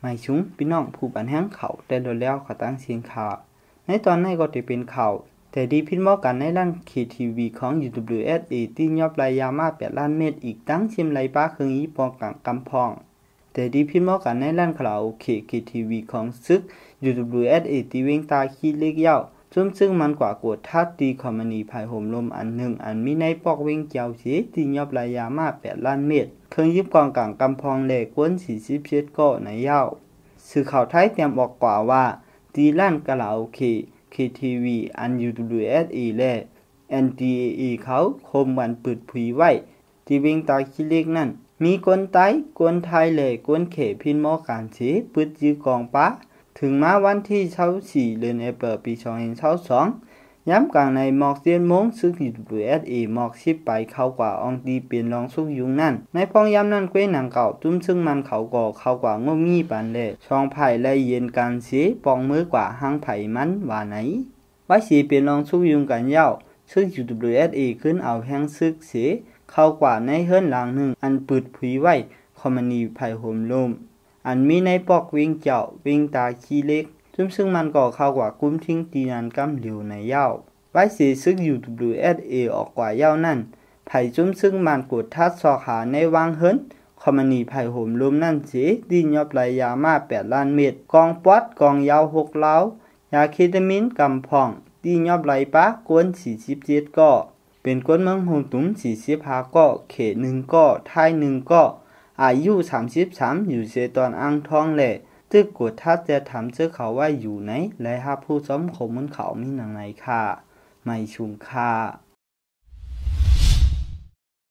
ไม่ชุงพี่น้องผู้บันแห้งเขาแต่โดนแล้วเขาตั้งเสียงข่าวในตอนนี้ก็จะเป็นข่าวแต่ดีพิษมอกันในด้าน KTV ของ UWSA ที่ยอบรายยามา8ล้านเมตรอีกตั้งชิมไรป้าเครื่องอีปองกังกำพองแต่ดีพิษมอกันในด้านคาราโอเกะ KTV ของซึก UWSA ที่เวงตาขี้เล็กยาวซึ่งมันกว่ากวดทัดตีคอมมานีภายห่มลมอันหนึ่งอันมีในปอกเวงเจ้าเสียที่ยอบรายยามา8ล้านเมตรเครื่องยิบกองกังกำพองเหล็กวน47ก็ในยาวสื่อข่าวไทยเตรียมบอกกว่าว่าตีล้านคาราโอเกะ KTV อัน UWSA และ NDAA เขาคมวันเปิดเผยไว้ที่เวงตาขี้เล็กนั้นมีคนไต้คนไทยและคนเขพินมอการเสียปืดยื้อกองป้าถึงมาวันที่24เดือนเอเปิลปี2022ย้ำกลางในหมอก7 โมงซึ่ง UWSA หมอก10ไปเข้ากว่าอองตีเปลี่ยนรองสุกยุงนั่นในพองย้ำนั่นเกวยหนังเก่าตุ้มซึ่งมันเขาก่อเข้ากว่างมงี้ปานเล่ช่องไผ่และเย็นการเสียปองมือกว่าหางไผ่มันว่าไหนไว้สีเปลี่ยนรองสุกยุงกันยาวซึ่ง UWSA ขึ้นเอาแห้งซึกเสียเข้ากว่าในเฮิรนหลังหนึ่งอันปืดผุยไว้คอมมานีไผ่ห่มลมอันมีในปอกวิ่งเจ้าวิ่งตาขี้เล็กซึ่งมันก่อเข้ากว่ากุ้มทิ้งตีนันกำเหลียวในเย้าไว้สีซึก UWSA ออกกว่าเย้านั่นไผ่ซึ่งมันกดทัดซอกหาในวางเฮิรนคอมมานีไผ่ห่มลมนั่นเสียดินยอบรายยามา8ล้านเมตรกองปอดกองยาว6เล้ายาเคตามินกำพองดินยอบรายป้ากวน47ก็เป็นกวนเมืองโฮมตุ้ม45ก็เขต1ก็ไทย1ก็อายุ33อยู่เสตอนอ่างทองแหละตึกกดทัดจะทำเสื้อเขาว่าอยู่ไหนและหาผู้ซ้อมขมมันเขามีหนังไหนค่ะไม่ชุมค่ะ